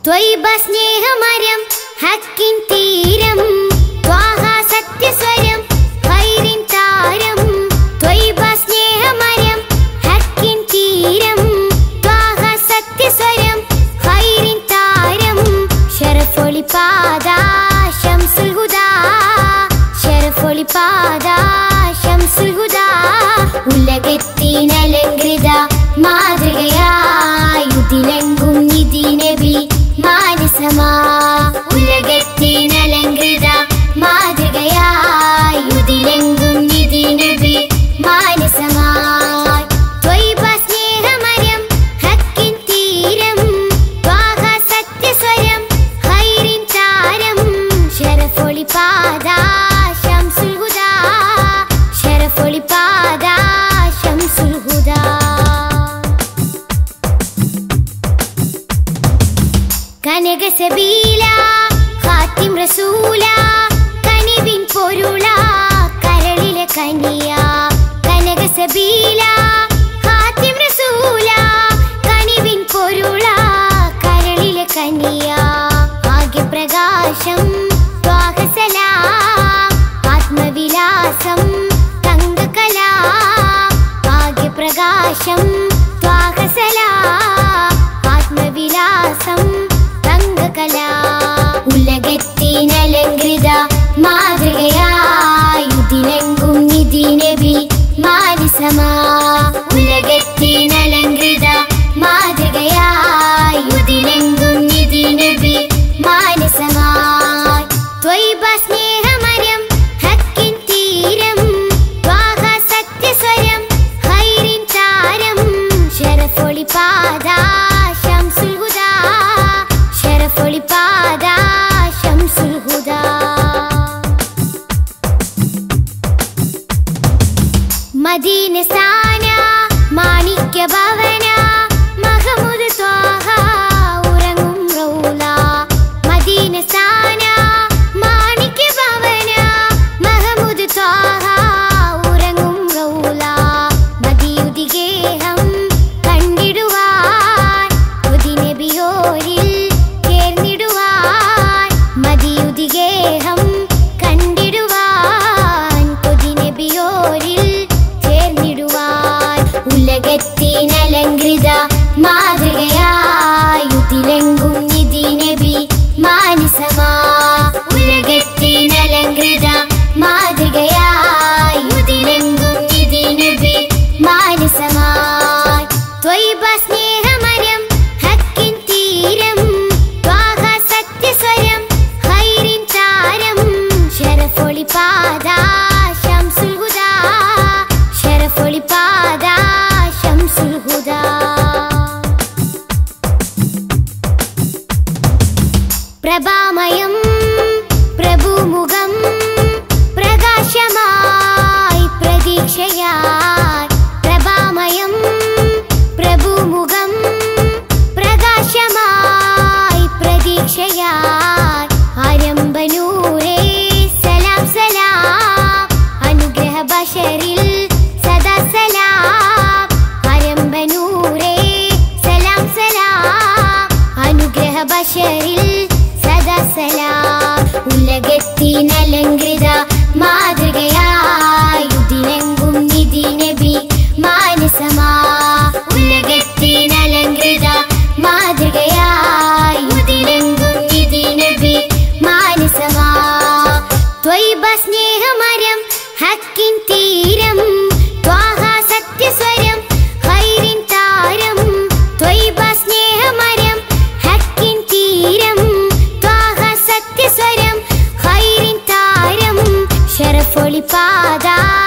ത്വയ്ബ സ്നേഹമരം ഹക്കിൻ തീരം ത്വാഹ സത്യസ്വരം ഖൈറിൻ താരം ത്വയ്ബ സ്നേഹമരം ഹക്കിൻ തീരം ത്വാഹ സത്യസ്വരം ഖൈറിൻ താരം ശരഫൊളി പാദ ശംസുൽ ഹുദാ ശരഫൊളി പാദ ശംസുൽ ഹുദാ ഉലകത്തിനലങ്കൃത മാതൃകയായുതിലെങ്കും നിധി നബി മാനസമാ ഉലകത്തിനലങ്കൃത മാതൃകയായുതിലെങ്കും നിധി നബി മാനസമാ ത്വയ്ബ സ്നേഹമരം ഹക്കിൻ തീരം ത്വാഹ സത്യസ്വരം ഖൈറിൻ താരം ശരഫൊളി പാദ ശംസുൽ ഹുദാ ശരഫൊളി പാദ ശംസുൽ ഹുദാ കനക സബീല ഖാത്തിം റസൂല കനിവിൻ പൊരുള കരളിലെ കനിയ കനക സബീല ഖാത്തിം റസൂല കനിവിൻ പൊരുള കരളിലെ കനിയ ആകെ പ്രകാശം ത്വാഹ സലാം ആത്മവിലാസം തങ്കകല ആകെ പ്രകാശം ത്വാഹ സലാം ആത്മവിലാസം തങ്കകല ഉലകത്തിനലങ്കൃത മാതൃകയായുതിലെങ്കും നിധി നബി മാനസമാ ഉലകത്തിനലങ്കൃത മാതൃകയായുതിലെങ്കും നിധി നബി മാനസമാ ത്വയ്ബ സ്നേഹമരം ഹക്കിൻ തീരം ത്വാഹ സത്യസ്വരം ഖൈറിൻ താരം ശരഫൊളി പാദ ശംസുൽ ഹുദാ ശരഫൊളി പാദ ശംസുൽ ഹുദാ മദീന സ്ഥാന മാണിക്യ ഭവന മഹമൂദ് ത്വാഹ ഉറങ്ങും റൗള മദീന സ്ഥാന മാണിക്യ ഭവന മഹമൂദ് ത്വാഹ ഉറങ്ങും റൗള മദിയുദിഗേഹം കണ്ടിടുവാൻ കൊതി നബിയോരിൽ ചേർന്നിടുവാൻ മദിയുദിഗേഹം കണ്ടിടുവാൻ കൊതി നബിയോരിൽ ചേർന്നിടുവാൻ ഉലകത്തിനലങ്കൃത മാതൃകയായുതിലെങ്കും നിധി നബി മാനസമാ ഉലകത്തിനലങ്കൃത മാതൃകയായുതിലെങ്കും നിധി നബി മാനസമാ ത്വയ്ബ സ്നേഹമരം ഹക്കിൻ തീരം ത്വാഹ സത്യസ്വരം ഖൈറിൻ താരം ശരഫൊളി പാദ ശംസുൽ ഹുദാ ശരഫൊളി പാദ ശംസുൽ ഹുദാ പ്രഭാമയം പ്രഭുമുഖം പ്രകാശമായി പ്രതീക്ഷയായി പ്രഭാമയം പ്രഭുമുഖം പ്രകാശമായി പ്രതീക്ഷയായി ആരംഭനൂരേ സലാം സലാം അനുഗ്രഹ ബശരിൽ സദാ സലാം ആരംഭനൂരേ സലാം സലാം അനുഗ്രഹ ബശരിൽ സദാ സലാം ഉലകത്തിനലങ്കൃത മാതൃകയായുതിലെങ്കും നിധി നബി മാനസമാ ഉലകത്തിനലങ്കൃത മാതൃകയായുതിലെങ്കും നിധി നബി മാനസമാ ത്വയ്ബ സ്നേഹമരം ഹക്കിൻ തീരം ത്വാഹ സത്യസ്വരം ഖൈറിൻ താരം ത്വയ്ബ സ്നേഹമരം ഹക്കിൻ തീരം ത്വാഹ സത്യസ്വരം ഖൈറിൻ താരം ശരഫൊളി പാദ